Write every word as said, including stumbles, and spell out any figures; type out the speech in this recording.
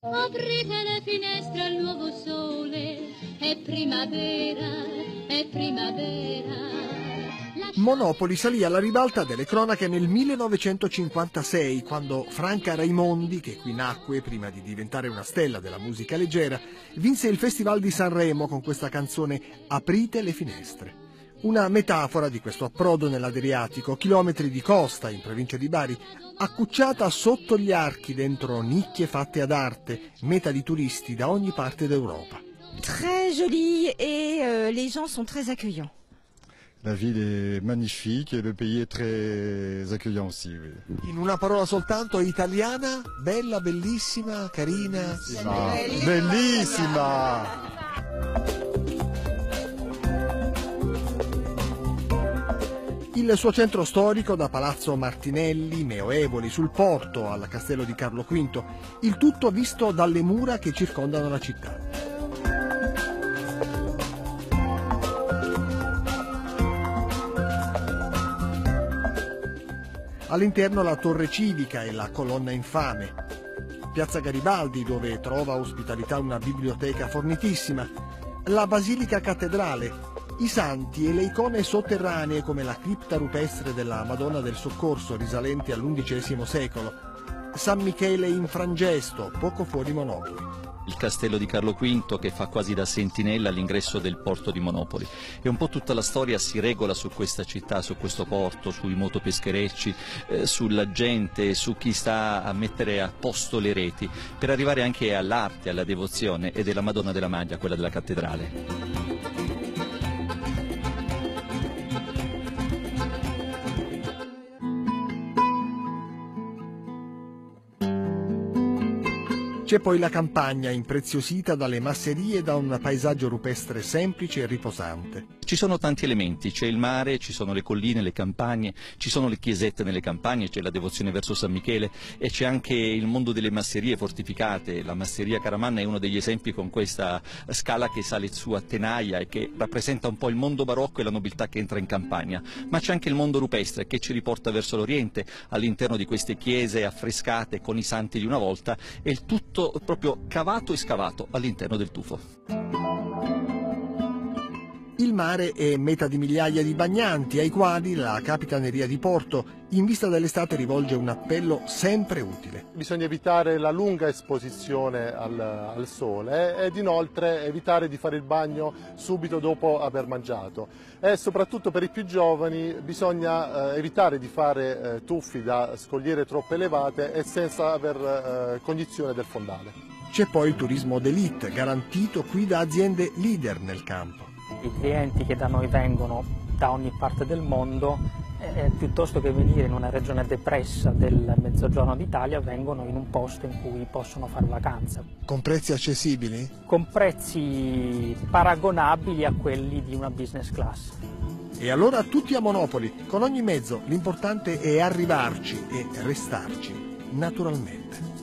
Aprite le finestre al nuovo sole, è primavera, è primavera. Monopoli salì alla ribalta delle cronache nel millenovecentocinquantasei, quando Franca Raimondi, che qui nacque prima di diventare una stella della musica leggera, vinse il Festival di Sanremo con questa canzone Aprite le finestre. Una metafora di questo approdo nell'Adriatico, chilometri di costa in provincia di Bari, accucciata sotto gli archi dentro nicchie fatte ad arte, meta di turisti da ogni parte d'Europa. Très jolie et euh, les gens sont très accueillants. La ville est magnifique et le pays est très accueillant aussi. Oui. In una parola soltanto, italiana, bella, bellissima, carina. Bellissima! Bellissima. Il suo centro storico, da Palazzo Martinelli, Meoevoli, sul porto, al castello di Carlo quinto, il tutto visto dalle mura che circondano la città. All'interno la torre civica e la colonna infame. Piazza Garibaldi, dove trova ospitalità una biblioteca fornitissima. La basilica cattedrale. I santi e le icone sotterranee come la cripta rupestre della Madonna del Soccorso risalenti all'undicesimo secolo. San Michele in Frangesto, poco fuori Monopoli. Il castello di Carlo quinto che fa quasi da sentinella all'ingresso del porto di Monopoli. E un po' tutta la storia si regola su questa città, su questo porto, sui motopescherecci, eh, sulla gente, su chi sta a mettere a posto le reti, per arrivare anche all'arte, alla devozione e della Madonna della Maglia, quella della cattedrale. C'è poi la campagna, impreziosita dalle masserie e da un paesaggio rupestre semplice e riposante. Ci sono tanti elementi, c'è il mare, ci sono le colline, le campagne, ci sono le chiesette nelle campagne, c'è la devozione verso San Michele e c'è anche il mondo delle masserie fortificate. La masseria Caramanna è uno degli esempi con questa scala che sale su a tenaia e che rappresenta un po' il mondo barocco e la nobiltà che entra in campagna. Ma c'è anche il mondo rupestre che ci riporta verso l'Oriente, all'interno di queste chiese affrescate con i santi di una volta, e il tutto proprio cavato e scavato all'interno del tufo. Il mare è meta di migliaia di bagnanti, ai quali la Capitaneria di Porto, in vista dell'estate, rivolge un appello sempre utile. Bisogna evitare la lunga esposizione al, al sole ed inoltre evitare di fare il bagno subito dopo aver mangiato. E soprattutto per i più giovani bisogna eh, evitare di fare eh, tuffi da scogliere troppo elevate e senza aver eh, cognizione del fondale. C'è poi il turismo d'élite, garantito qui da aziende leader nel campo. I clienti che da noi vengono da ogni parte del mondo, eh, piuttosto che venire in una regione depressa del mezzogiorno d'Italia, vengono in un posto in cui possono fare vacanza. Con prezzi accessibili? Con prezzi paragonabili a quelli di una business class. E allora tutti a Monopoli, con ogni mezzo, l'importante è arrivarci e restarci, naturalmente.